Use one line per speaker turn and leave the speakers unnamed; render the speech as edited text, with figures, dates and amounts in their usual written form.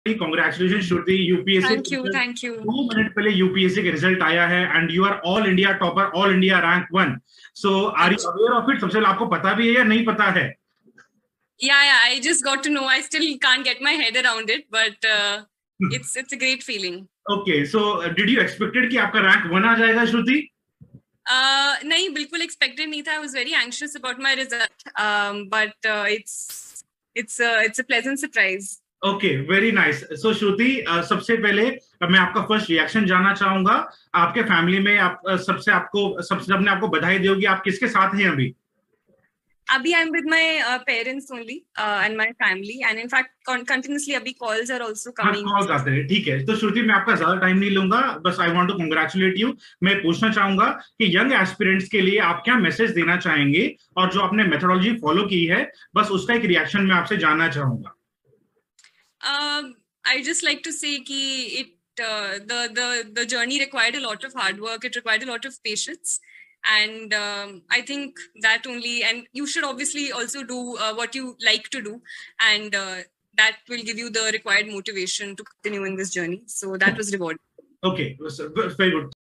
Congratulations Shruti, UPSC
thank you
2 minute पहले UPSC का result आया है and you are all India topper, all India rank 1. So are you aware of it? सबसे पहले आपको पता भी है या नहीं पता है?
Yeah, I just got to know. I still can't get my head around it, but it's a great feeling.
Okay, so did you expected कि आपका रैंक 1 आ जाएगा श्रुति?
नहीं, बिल्कुल एक्सपेक्टेड नहीं था. I was very anxious about my result, but it's a pleasant surprise.
Okay, very nice. So Shruti, सबसे पहले मैं आपका फर्स्ट रिएक्शन जानना चाहूंगा. आपके फैमिली में आप सबसे सबने आपको बधाई दी होगी. आप किसके साथ हैं अभी?
Abhi, I'm with my parents only and my family, and in fact continuously abhi calls are also coming.
Calls आते हैं, ठीक है. तो श्रुति, मैं आपका ज्यादा टाइम नहीं लूंगा, बस I want to congratulate you. मैं पूछना चाहूंगा कि यंग एस्पिरेंट्स के लिए आप क्या मैसेज देना चाहेंगे, और जो आपने मेथोडोलॉजी फॉलो की है, बस उसका एक रिएक्शन मैं आपसे जानना चाहूंगा.
I just like to say कि the journey required a lot of hard work. It required a lot of patience. And I think that only, and you should obviously also do what you like to do, and that will give you the required motivation to continue in this journey. So that was rewarding.
Okay, very good.